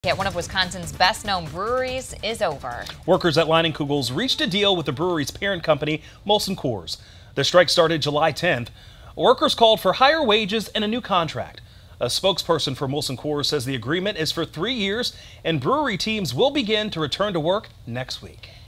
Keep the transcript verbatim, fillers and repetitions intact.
At one of Wisconsin's best-known breweries is over. Workers at Leinenkugel's reached a deal with the brewery's parent company, Molson Coors. The strike started July tenth. Workers called for higher wages and a new contract. A spokesperson for Molson Coors says the agreement is for three years and brewery teams will begin to return to work next week.